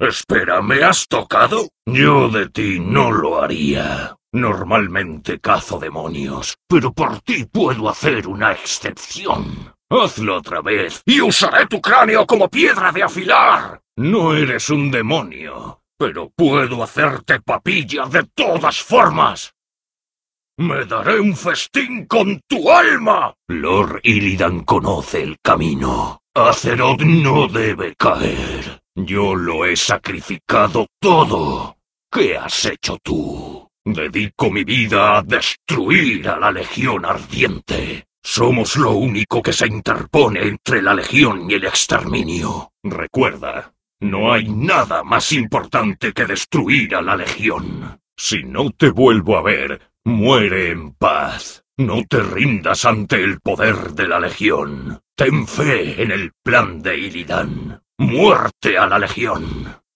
Espera, ¿me has tocado? Yo de ti no lo haría. Normalmente cazo demonios, pero por ti puedo hacer una excepción. Hazlo otra vez y usaré tu cráneo como piedra de afilar. No eres un demonio, pero puedo hacerte papilla de todas formas. ¡Me daré un festín con tu alma! Lord Illidan conoce el camino. Azeroth no debe caer. Yo lo he sacrificado todo. ¿Qué has hecho tú? Dedico mi vida a destruir a la Legión Ardiente. Somos lo único que se interpone entre la Legión y el exterminio. Recuerda, no hay nada más importante que destruir a la Legión. Si no te vuelvo a ver, muere en paz. No te rindas ante el poder de la Legión. Ten fe en el plan de Illidan. ¡Muerte a la Legión!